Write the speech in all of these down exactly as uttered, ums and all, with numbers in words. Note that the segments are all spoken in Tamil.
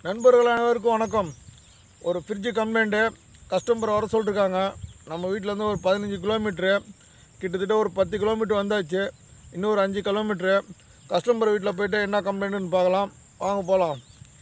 நண்பர்கள் அனைவருக்கும் வணக்கம். ஒரு ஃப்ரிட்ஜ் கம்ப்ளைண்ட்டு கஸ்டமர் வர சொல்லிருக்காங்க. நம்ம வீட்டிலேருந்து ஒரு பதினஞ்சு கிலோமீட்ரு கிட்டத்தட்ட ஒரு பத்து கிலோமீட்டர் வந்தாச்சு. இன்னும் ஒரு அஞ்சு கிலோமீட்ரு கஸ்டமர் வீட்டில் போய்ட்டு என்ன கம்ப்ளைண்ட்டுன்னு பார்க்கலாம். வாங்க போகலாம்.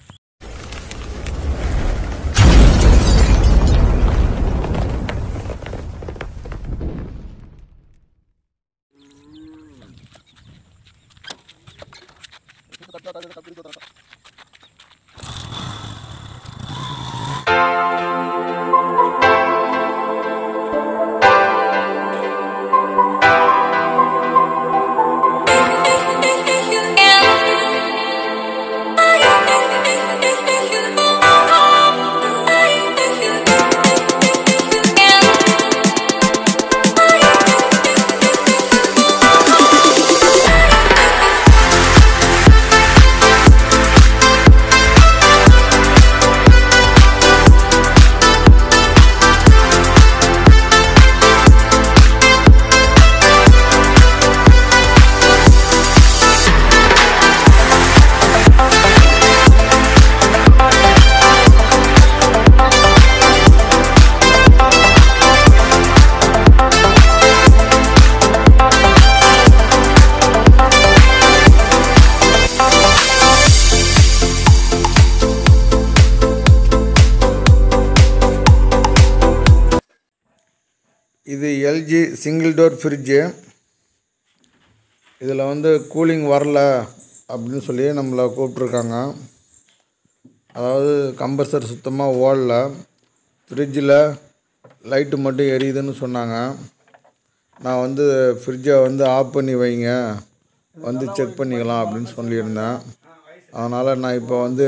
இது எல்ஜி சிங்கிள் டோர் ஃப்ரிட்ஜு. இதில் வந்து கூலிங் வரல அப்படின்னு சொல்லி நம்மளை கூப்பிட்ருக்காங்க. அதாவது கம்ப்ரஸர் சுத்தமாக ஓடல, ஃப்ரிட்ஜில் லைட்டு மட்டும் எரியுதுன்னு சொன்னாங்க. நான் வந்து ஃப்ரிட்ஜை வந்து ஆஃப் பண்ணி வைங்க, வந்து செக் பண்ணிக்கலாம் அப்படின்னு சொல்லியிருந்தேன். அதனால் நான் இப்போ வந்து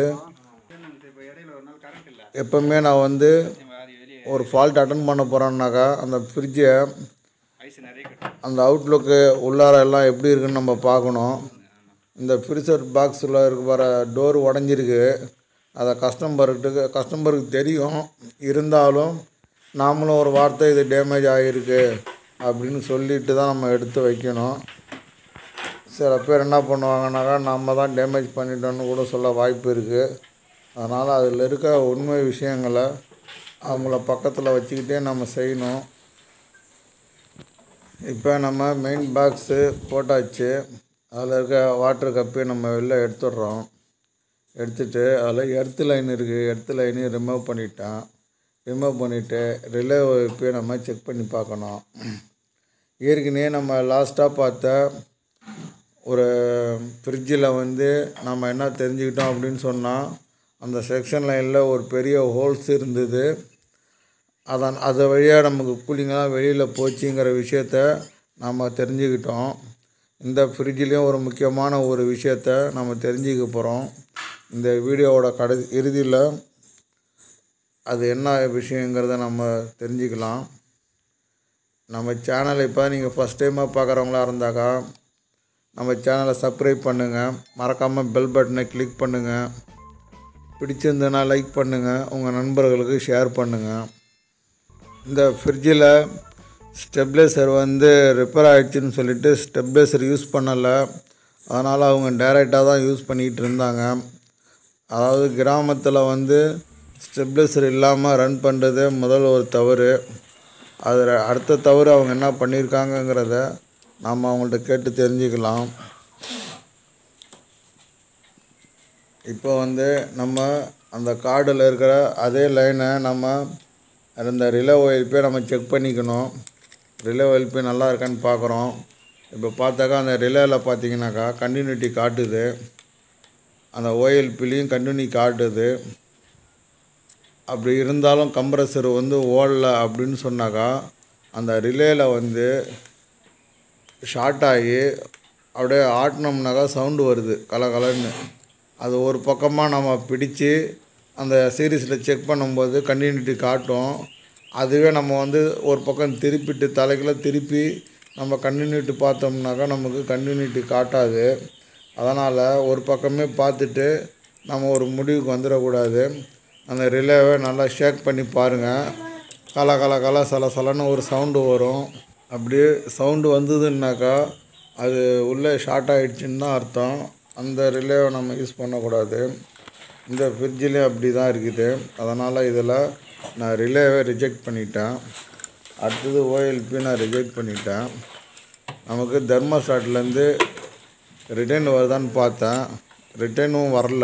எப்போவுமே நான் வந்து ஒரு ஃபால்ட் அட்டன் பண்ண போகிறோன்னாக்கா அந்த ஃப்ரிட்ஜை அந்த அவுட்லுக்கு உள்ளார எல்லாம் எப்படி இருக்குன்னு நம்ம பார்க்கணும். இந்த ஃப்ரீசர் பாக்ஸில் இருக்க வர டோர் உடஞ்சிருக்கு. அதை கஸ்டமருக்கு கஸ்டமருக்கு தெரியும். இருந்தாலும் நாமளும் ஒரு வார்த்தை இது டேமேஜ் ஆகிருக்கு அப்படின்னு சொல்லிட்டு தான் நம்ம எடுத்து வைக்கணும். சில பேர் என்ன பண்ணுவாங்கனாக்கா நம்ம தான் டேமேஜ் பண்ணிட்டோன்னு கூட சொல்ல வாய்ப்பு இருக்குது. அதனால் அதில் இருக்க உண்மை விஷயங்களை அவங்கள பக்கத்தில் வச்சுக்கிட்டே நம்ம செய்யணும். இப்போ நம்ம மெயின் பாக்ஸு போட்டாச்சு. அதில் இருக்க வாட்டர் கப்பை நம்ம வெளில எடுத்துடுறோம். எடுத்துகிட்டு அதில் எர்த்து லைன் இருக்குது, எர்த்து லைனையும் ரிமூவ் பண்ணிட்டேன். ரிமூவ் பண்ணிவிட்டு ரிலே இப்போ நம்ம செக் பண்ணி பார்க்கணும். ஏற்கனவே நம்ம லாஸ்ட்டாக பார்த்த ஒரு ஃப்ரிட்ஜில் வந்து நம்ம என்ன தெரிஞ்சுக்கிட்டோம் அப்படின்னு சொன்னால், அந்த செக்ஷன் லைனில் ஒரு பெரிய ஹோல்ஸ் இருந்தது. அதான் அது வழியாக நமக்கு கூலிங்கெல்லாம் வெளியில் போச்சுங்கிற விஷயத்த நம்ம தெரிஞ்சுக்கிட்டோம். இந்த ஃப்ரிட்ஜிலையும் ஒரு முக்கியமான ஒரு விஷயத்த நம்ம தெரிஞ்சுக்க போகிறோம். இந்த வீடியோவோட கடை இறுதியில் அது என்ன விஷயங்கிறத நம்ம தெரிஞ்சுக்கலாம். நம்ம சேனலை இப்போ நீங்கள் ஃபஸ்ட் டைமாக பார்க்குறவங்களா இருந்தாக்கா நம்ம சேனலை சப்ஸ்கிரைப் பண்ணுங்கள். மறக்காமல் பெல் பட்டனை கிளிக் பண்ணுங்கள். பிடிச்சிருந்ததுன்னா லைக் பண்ணுங்கள். உங்கள் நண்பர்களுக்கு ஷேர் பண்ணுங்கள். இந்த ஃப்ரிட்ஜில் ஸ்டெப்லைசர் வந்து ரிப்பேர் ஆகிடுச்சின்னு சொல்லிவிட்டு ஸ்டெப்லைசர் யூஸ் பண்ணலை. அதனால் அவங்க டைரெக்டாக தான் யூஸ் பண்ணிக்கிட்டு இருந்தாங்க. அதாவது கிராமத்தில் வந்து ஸ்டெப்லைசர் இல்லாமல் ரன் பண்ணுறது முதல் ஒரு தவறு. அதில் அடுத்த தவறு அவங்க என்ன பண்ணியிருக்காங்கங்கிறத நாம் அவங்கள்ட்ட கேட்டு தெரிஞ்சுக்கலாம். இப்போ வந்து நம்ம அந்த கார்டில் இருக்கிற அதே லைனை நம்ம அந்த ரிலே ஓஎல்பி நம்ம செக் பண்ணிக்கணும். ரிலே ஓஎல்பி நல்லா இருக்கான்னு பார்க்குறோம். இப்போ பார்த்தாக்கா அந்த ரிலேவில் பார்த்தீங்கன்னாக்கா கண்டினியூட்டி காட்டுது. அந்த ஓஎல்பிலையும் கண்டினியூ காட்டுது. அப்படி இருந்தாலும் கம்ப்ரஸர் வந்து ஓடலை அப்படின்னு சொன்னாக்கா அந்த ரிலேயில் வந்து ஷார்ட் ஆகி அப்படியே ஆட்டினோம்னாக்கா சவுண்டு வருது கலகலன்னு. அது ஒரு பக்கமாக நம்ம பிடிச்சி அந்த சீரீஸில் செக் பண்ணும்போது கண்டினியூட்டி காட்டும். அதுவே நம்ம வந்து ஒரு பக்கம் திருப்பிட்டு தலைக்குள்ள திருப்பி நம்ம கண்டினியூட்டி பார்த்தோம்னாக்கா நமக்கு கண்டினியூட்டி காட்டாது. அதனால் ஒரு பக்கமே பார்த்துட்டு நம்ம ஒரு முடிவுக்கு வந்துடக்கூடாது. அந்த ரிலேவை நல்லா ஷேக் பண்ணி பாருங்கள். கல கல கல சல சலன்னு ஒரு சவுண்டு வரும். அப்படியே சவுண்டு வந்ததுன்னாக்கா அது உள்ளே ஷார்ட் ஆகிடுச்சின்னு தான் அர்த்தம். அந்த ரிலேவை நம்ம யூஸ் பண்ணக்கூடாது. இந்த ஃப்ரிட்ஜிலையும் அப்படி தான் இருக்குது. அதனால் இதில் நான் ரிலேவை ரிஜெக்ட் பண்ணிட்டேன். அடுத்தது ஓஎல்பி நான் ரிஜெக்ட் பண்ணிட்டேன். நமக்கு தெர்மோஸ்டாட்லேருந்து ரிட்டர்ன் வருதான்னு பார்த்தேன், ரிட்டர்னும் வரல.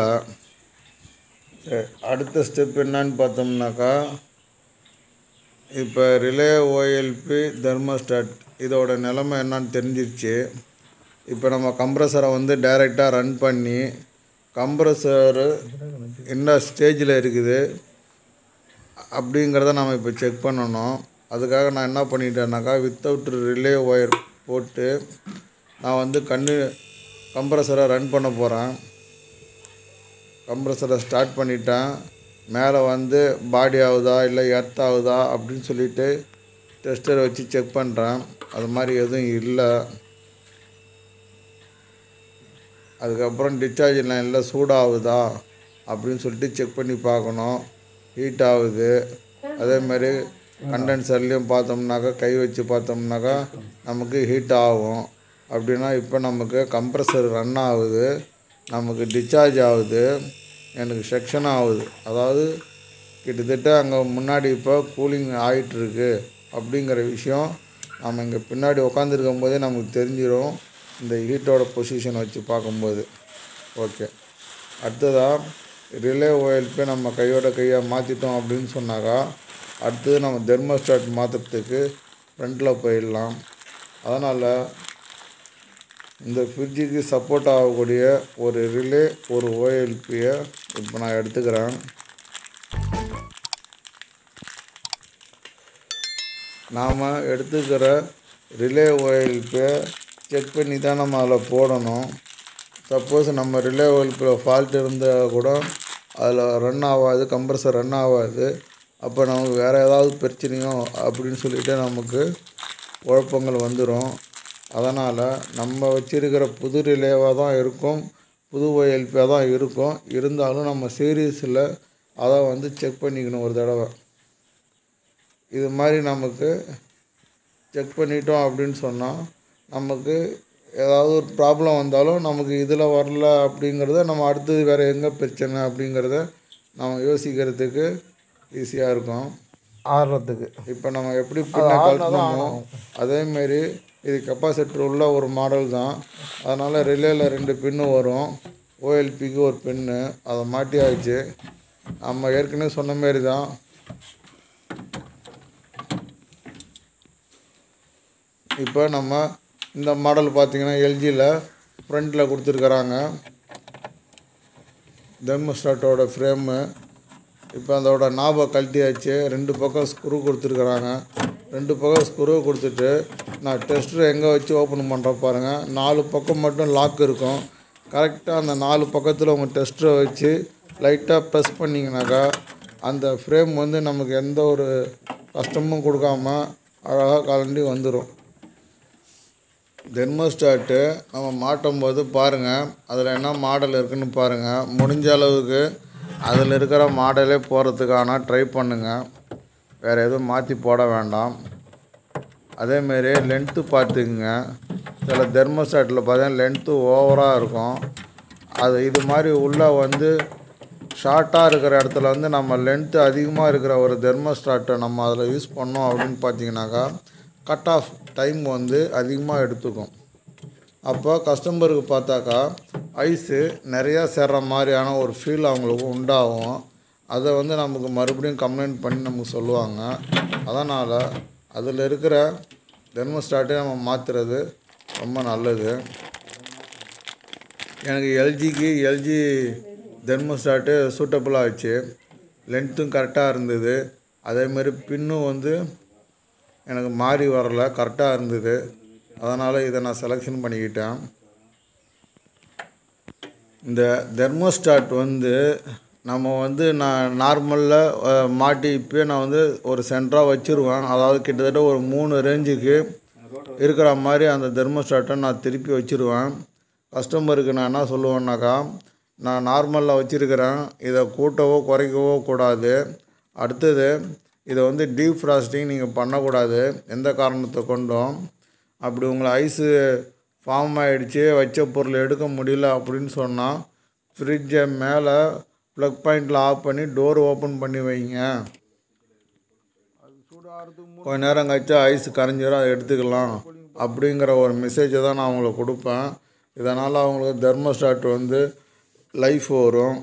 அடுத்த ஸ்டெப் என்னன்னு பார்த்தோம்னாக்கா, இப்போ ரிலே ஓஎல்பி தெர்மோஸ்டாட் இதோட நிலைமை என்னன்னு தெரிஞ்சிருச்சு. இப்போ நம்ம கம்ப்ரஸரை வந்து டைரெக்டாக ரன் பண்ணி கம்ப்ரஸரு என்ன ஸ்டேஜில் இருக்குது அப்படிங்கிறத நம்ம இப்போ செக் பண்ணணும். அதுக்காக நான் என்ன பண்ணிட்டேன்னாக்கா, வித்தவுட் ரிலே ஒயர் போட்டு நான் வந்து கண்ணு கம்ப்ரஸரை ரன் பண்ண போகிறேன். கம்ப்ரஸரை ஸ்டார்ட் பண்ணிட்டேன். மேலே வந்து பாடி ஆகுதா இல்லை எர்த் ஆகுதா அப்படின்னு சொல்லிட்டு டெஸ்டரை வச்சு செக் பண்ணுறேன். அது மாதிரி எதுவும் இல்லை. அதுக்கப்புறம் டிஸ்சார்ஜ் லைனில் சூடாகுதா அப்படின்னு சொல்லிட்டு செக் பண்ணி பார்க்கணும். ஹீட் ஆகுது. அதேமாதிரி கண்டென்சர்லேயும் பார்த்தோம்னாக்கா கை வச்சு பார்த்தோம்னாக்கா நமக்கு ஹீட் ஆகும். அப்படின்னா இப்போ நமக்கு கம்ப்ரஸர் ரன் ஆகுது, நமக்கு டிஸ்சார்ஜ் ஆகுது, எனக்கு செக்ஷன் ஆகுது. அதாவது கிட்டத்தட்ட அங்கே முன்னாடி இப்போ கூலிங் ஆகிட்டுருக்கு அப்படிங்கிற விஷயம் நம்ம இங்கே பின்னாடி உட்காந்துருக்கும் போதே நமக்கு தெரிஞ்சிடும், இந்த ஹீட்டோட பொசிஷன் வச்சு பார்க்கும்போது. ஓகே, அடுத்ததாக ரிலே ஓஎல்பி நம்ம கையோட கையாக மாற்றிட்டோம் அப்படின்னு சொன்னாக்கா, அடுத்தது நம்ம தெர்மோஸ்டாட் மாற்றுறதுக்கு ஃப்ரண்ட்டில் போயிடலாம். அதனால் இந்த ஃப்ரிட்ஜுக்கு சப்போர்ட் ஆகக்கூடிய ஒரு ரிலே ஒரு ஓஎல்பியை இப்போ நான் எடுத்துக்கிறேன். நாம் எடுத்துக்கிற ரிலே ஓஎல்பியை செக் பண்ணி தான் நம்ம அதில் போடணும். சப்போஸ் நம்ம ரிலே ஓஎல்பியில் ஃபால்ட் இருந்தால் கூட அதில் ரன் ஆகாது, கம்ப்ரஸர் ரன் ஆகாது. அப்போ நமக்கு வேறு ஏதாவது பிரச்சனையோ அப்படின்னு சொல்லிட்டு நமக்கு குழப்பங்கள் வந்துடும். அதனால் நம்ம வச்சுருக்கிற புது ரிலேவாக தான் இருக்கும், புது ஓஎல்பியாக தான் இருக்கும். இருந்தாலும் நம்ம சீரீஸில் அதை வந்து செக் பண்ணிக்கணும் ஒரு தடவை. இது மாதிரி நமக்கு செக் பண்ணிட்டோம் அப்படின்னு சொன்னால் நமக்கு ஏதாவது ஒரு ப்ராப்ளம் வந்தாலும் நமக்கு இதில் வரல அப்படிங்கிறத நம்ம அடுத்தது வேறு எங்கே பிரச்சனை அப்படிங்கிறத நம்ம யோசிக்கிறதுக்கு ஈஸியாக இருக்கும், ஆடுறதுக்கு. இப்போ நம்ம எப்படி பின்ன கழட்டணுமோ அதேமாரி இது கெப்பாசிட்டர் உள்ள ஒரு மாடல் தான். அதனால் ரிலேயில் ரெண்டு பின்னு வரும், ஓஎல்பிக்கு ஒரு பின்னு. அதை மாட்டியாச்சு. நம்ம ஏற்கனவே சொன்ன மாரி தான் இப்போ நம்ம இந்த மாடல் பார்த்திங்கன்னா எல்ஜியில் ஃப்ரண்ட்டில் கொடுத்துருக்குறாங்க தெர்மோஸ்டாட்டோட ஃப்ரேமு. இப்போ அதோட நாபை கழட்டியாச்சு. ரெண்டு பக்கம் ஸ்க்ரூ கொடுத்துருக்குறாங்க. ரெண்டு பக்கம் ஸ்க்ரூ கொடுத்துட்டு நான் டெஸ்டர் எங்கே வச்சு ஓப்பன் பண்ணுறேன் பாருங்கள். நாலு பக்கம் மட்டும் லாக் இருக்கும். கரெக்டாக அந்த நாலு பக்கத்தில் உங்கள் டெஸ்டரை வச்சு லைட்டாக ப்ரெஸ் பண்ணிங்கனாக்கா அந்த ஃப்ரேம் வந்து நமக்கு எந்த ஒரு கஷ்டமும் கொடுக்காம அழகாக கலண்டி வந்துடும். தெர்மோஸ்டாட்டு நம்ம மாட்டும் போது பாருங்கள் அதில் என்ன மாடல் இருக்குதுன்னு பாருங்கள். முடிஞ்ச அளவுக்கு அதில் இருக்கிற மாடலே போகிறதுக்கான ட்ரை பண்ணுங்கள். வேறு எதுவும் மாற்றி போட வேண்டாம். அதேமாரி லென்த்து பார்த்துக்குங்க. சில தெர்மோஸ்டாட்டில் பார்த்தீங்கன்னா லென்த்து ஓவராக இருக்கும். அது இது மாதிரி உள்ளே வந்து ஷார்ட்டாக இருக்கிற இடத்துல வந்து நம்ம லென்த்து அதிகமாக இருக்கிற ஒரு தெர்மோஸ்டாட்டை நம்ம அதில் யூஸ் பண்ணோம் அப்படின்னு பார்த்தீங்கன்னாக்கா கட் ஆஃப் டைம் வந்து அதிகமாக எடுத்துக்கும். அப்போ கஸ்டமருக்கு பார்த்தாக்கா ஐஸு நிறையா சேர்ற மாதிரியான ஒரு ஃபீல் அவங்களுக்கு உண்டாகும். அதை வந்து நமக்கு மறுபடியும் கம்ப்ளைண்ட் பண்ணி நமக்கு சொல்லுவாங்க. அதனால் அதில் இருக்கிற தெர்மோஸ்டாட்டை நம்ம மாற்றுறது ரொம்ப நல்லது. எனக்கு எல்ஜிக்கு எல்ஜி தெர்மோஸ்டாட்டு சூட்டபுளாக ஆச்சு. லென்த்தும் கரெக்டாக இருந்தது. அதேமாரி பின்னும் வந்து எனக்கு மாறி வரல, கரெக்டாக இருந்தது. அதனால் இதை நான் செலெக்ஷன் பண்ணிக்கிட்டேன். இந்த தெர்மோஸ்டாட் வந்து நம்ம வந்து நான் நார்மலில் மாட்டி இப்போயே நான் வந்து ஒரு சென்டராக வச்சுருவேன். அதாவது கிட்டத்தட்ட ஒரு மூணு ரேஞ்சுக்கு இருக்கிற மாதிரி அந்த தெர்மோஸ்டாட்டை நான் திருப்பி வச்சுருவேன். கஸ்டமருக்கு நான் என்ன சொல்லுவேன்னாக்கா, நான் நார்மலில் வச்சுருக்கிறேன், இதை கூட்டவோ குறைக்கவோ கூடாது. அடுத்தது இதை வந்து டீப் ஃப்ராஸ்டிங் நீங்கள் பண்ணக்கூடாது எந்த காரணத்தை கொண்டும். அப்படி உங்களை ஐஸு ஃபார்ம் ஆகிடுச்சு, வச்ச பொருள் எடுக்க முடியல அப்படின்னு சொன்னால் ஃப்ரிட்ஜை மேலே ப்ளக் பாயிண்டில் ஆஃப் பண்ணி டோர் ஓப்பன் பண்ணி வைங்க. கொஞ்ச நேரம் கழிச்சு ஐஸ் கரைஞ்சிடும், அதை எடுத்துக்கலாம் அப்படிங்கிற ஒரு மெசேஜை தான் நான் அவங்களுக்கு கொடுப்பேன். இதனால் அவங்களுக்கு தெர்மோஸ்டாட் வந்து லைஃப் வரும்.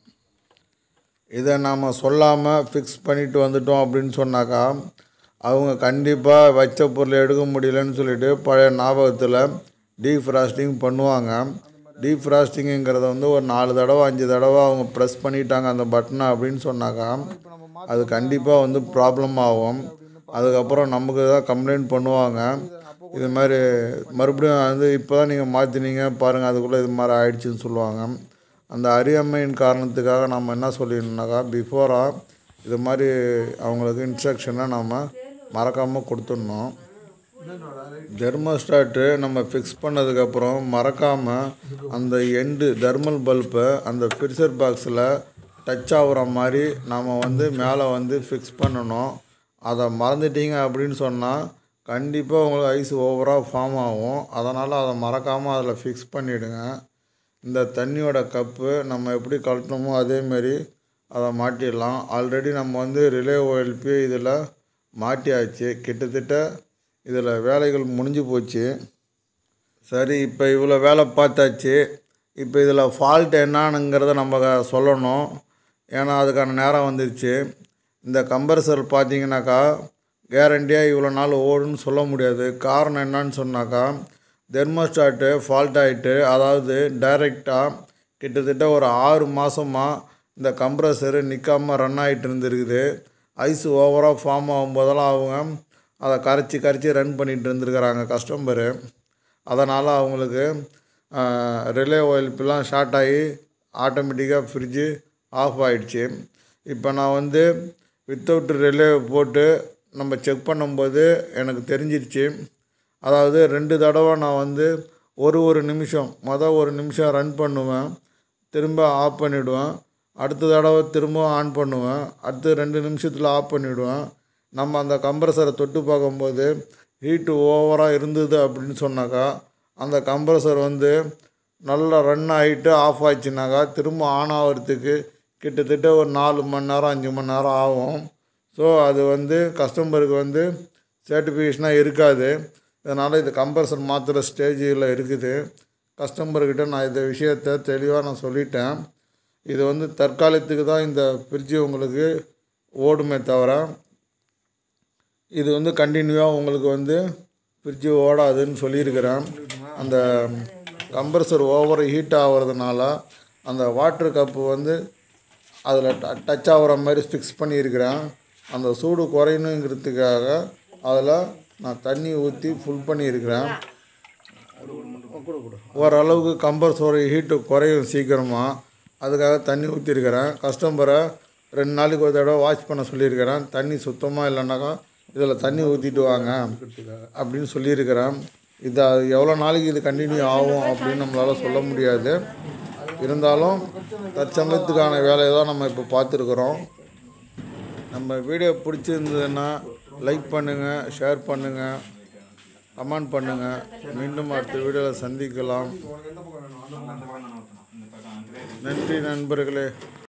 இதை நாம் சொல்லாமல் ஃபிக்ஸ் பண்ணிவிட்டு வந்துட்டோம் அப்படின்னு சொன்னாக்கா அவங்க கண்டிப்பாக வச்ச பொருளை எடுக்க முடியலன்னு சொல்லிவிட்டு பழைய ஞாபகத்தில் டீஃப்ராஸ்டிங் பண்ணுவாங்க. டீஃப்ராஸ்டிங்குங்கிறத வந்து ஒரு நாலு தடவை அஞ்சு தடவை அவங்க ப்ரெஸ் பண்ணிட்டாங்க அந்த பட்டனை அப்படின்னு சொன்னாக்கா அது கண்டிப்பாக வந்து ப்ராப்ளம் ஆகும். அதுக்கப்புறம் நமக்கு தான் கம்ப்ளைண்ட் பண்ணுவாங்க. இது மாதிரி மறுபடியும் வந்து இப்போ தான் நீங்கள் மாற்றினீங்க பாருங்கள், அதுக்குள்ளே இது மாதிரி ஆயிடுச்சுன்னு சொல்லுவாங்க. அந்த அறியாமையின் காரணத்துக்காக நம்ம என்ன சொல்லிடணுன்னாக்கா பிஃபோராக இது மாதிரி அவங்களுக்கு இன்ஸ்ட்ரக்ஷனை நம்ம மறக்காமல் கொடுத்துடணும். தெர்மோஸ்டாட்டு நம்ம ஃபிக்ஸ் பண்ணதுக்கப்புறம் மறக்காமல் அந்த எண்டு தெர்மல் பல்பை அந்த ஃப்ரீசர் பாக்ஸில் டச் ஆகுற மாதிரி நாம் வந்து மேலே வந்து ஃபிக்ஸ் பண்ணணும். அதை மறந்துட்டீங்க அப்படின்னு சொன்னால் கண்டிப்பாக உங்களுக்கு ஐஸ் ஓவராக ஃபார்ம் ஆகும். அதனால் அதை மறக்காமல் அதில் ஃபிக்ஸ் பண்ணிவிடுங்க. இந்த தண்ணியோட கப்பு நம்ம எப்படி கழட்டணுமோ அதேமாரி அதை மாட்டிடலாம். ஆல்ரெடி நம்ம வந்து ரிலே ஓஎல்பி இதில் மாட்டியாச்சு. கிட்டத்தட்ட இதில் வேலைகள் முடிஞ்சு போச்சு. சரி, இப்போ இவ்வளோ வேலை பார்த்தாச்சு. இப்போ இதில் ஃபால்ட் என்னானுங்கிறத நம்ம சொல்லணும். ஏன்னா அதுக்கான நேரம் வந்துருச்சு. இந்த கம்ப்ரஸர் பார்த்தீங்கன்னாக்கா கேரண்டியாக இவ்வளோ நாள் ஓடுன்னு சொல்ல முடியாது. காரணம் என்னன்னு சொன்னாக்கா தெர்மோஸ்டாட்டு ஃபால்ட் ஆகிட்டு, அதாவது டைரெக்டாக கிட்டத்தட்ட ஒரு ஆறு மாதமாக இந்த கம்ப்ரஸரு நிற்காமல் ரன் ஆகிட்டு இருந்துருக்குது. ஐஸ் ஓவராக ஃபார்ம் ஆகும்போதெல்லாம் அவங்க அதை கரைச்சி கரைச்சி ரன் பண்ணிகிட்டு இருந்துருக்கிறாங்க கஸ்டமரு. அதனால் அவங்களுக்கு ரிலே ஓஎல்பிலாம் ஷார்ட் ஆகி ஆட்டோமேட்டிக்காக ஃப்ரிட்ஜு ஆஃப் ஆகிடுச்சு. இப்போ நான் வந்து வித்தவுட் ரிலே போட்டு நம்ம செக் பண்ணும்போது எனக்கு தெரிஞ்சிருச்சு. அதாவது ரெண்டு தடவை நான் வந்து ஒரு ஒரு நிமிஷம் மொதல் ஒரு நிமிஷம் ரன் பண்ணுவேன், திரும்ப ஆஃப் பண்ணிவிடுவேன். அடுத்த தடவை திரும்ப ஆன் பண்ணுவேன், அடுத்து ரெண்டு நிமிஷத்தில் ஆஃப் பண்ணிவிடுவேன். நம்ம அந்த கம்ப்ரஸரை தொட்டு பார்க்கும்போது ஹீட்டு ஓவராக இருந்தது அப்படின்னு சொன்னாக்கா அந்த கம்ப்ரஸர் வந்து நல்லா ரன் ஆகிட்டு ஆஃப் ஆயிடுச்சுனாக்கா திரும்ப ஆன் ஆகிறதுக்கு கிட்டத்தட்ட ஒரு நாலு மணி நேரம் அஞ்சு மணி நேரம் ஆகும். ஸோ அது வந்து கஸ்டமருக்கு வந்து சர்டிஃபிகேஷனாக இருக்காது. இதனால் இது கம்ப்ரஸர் மாற்றுற ஸ்டேஜில் இருக்குது. கஸ்டமர்கிட்ட நான் இந்த விஷயத்தை தெளிவாக நான் சொல்லிட்டேன். இது வந்து தற்காலிகத்துக்கு தான் இந்த ஃப்ரிட்ஜு உங்களுக்கு ஓடுமே தவிர இது வந்து கண்டினியூவாக உங்களுக்கு வந்து ஃப்ரிட்ஜு ஓடாதுன்னு சொல்லியிருக்கிறேன். அந்த கம்ப்ரஸர் ஓவர் ஹீட் ஆகிறதுனால அந்த வாட்ரு கப்பு வந்து அதில் ட டச் ஆகிற மாதிரி ஃபிக்ஸ் பண்ணியிருக்கிறேன். அந்த சூடு குறையணுங்கிறதுக்காக அதில் நான் தண்ணி ஊற்றி ஃபுல் பண்ணியிருக்கிறேன். ஓரளவுக்கு கம்ப்ரஸர் ஹீட்டு குறையும் சீக்கிரமாக, அதுக்காக தண்ணி ஊற்றிருக்கிறேன். கஸ்டமரை ரெண்டு நாளைக்கு ஒரு தடவை வாஷ் பண்ண சொல்லியிருக்கிறேன். தண்ணி சுத்தமாக இல்லைனாக்கா இதில் தண்ணி ஊற்றிட்டு வாங்க அப்படின்னு சொல்லியிருக்கிறேன். இது எவ்வளோ நாளைக்கு இது கண்டினியூ ஆகும் அப்படின்னு நம்மளால் சொல்ல முடியாது. இருந்தாலும் தற்சமயத்துக்கான வேலையை தான் நம்ம இப்போ பார்த்துருக்குறோம். நம்ம வீடியோ பிடிச்சிருந்ததுன்னா லைக் பண்ணுங்கள், ஷேர் பண்ணுங்கள், கமெண்ட் பண்ணுங்கள். மீண்டும் அடுத்த வீடியோவில் சந்திக்கலாம். நன்றி நண்பர்களே.